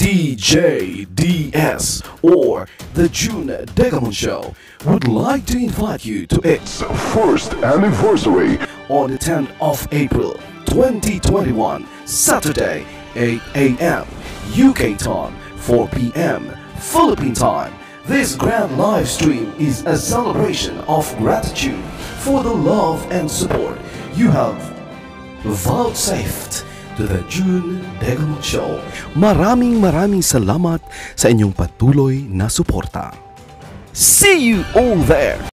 DJ DS or the June Degamon Show would like to invite you to its first anniversary on the 10th of April 2021, Saturday, 8 a.m. UK time, 4 p.m. Philippine time. This grand live stream is a celebration of gratitude for the love and support you have vouchsafed to the June Degamon Show. Maraming salamat sa inyong patuloy na suporta. See you all there!